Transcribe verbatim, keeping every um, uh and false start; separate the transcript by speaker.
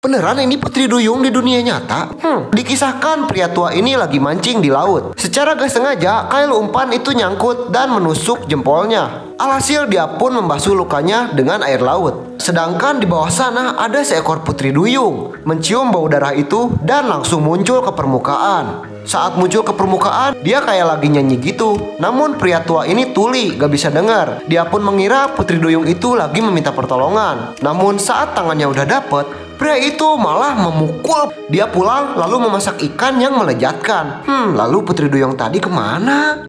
Speaker 1: Beneran ini Putri Duyung di dunia nyata? Hmm, dikisahkan pria tua ini lagi mancing di laut. Secara gak sengaja, kail umpan itu nyangkut dan menusuk jempolnya. Alhasil dia pun membasuh lukanya dengan air laut. Sedangkan di bawah sana ada seekor Putri Duyung mencium bau darah itu dan langsung muncul ke permukaan. Saat muncul ke permukaan, dia kayak lagi nyanyi gitu. Namun pria tua ini tuli, gak bisa dengar. Dia pun mengira Putri Duyung itu lagi meminta pertolongan. Namun saat tangannya udah dapet, pria itu malah memukul. Dia pulang lalu memasak ikan yang melejatkan. Hmm, lalu Putri Duyung tadi kemana?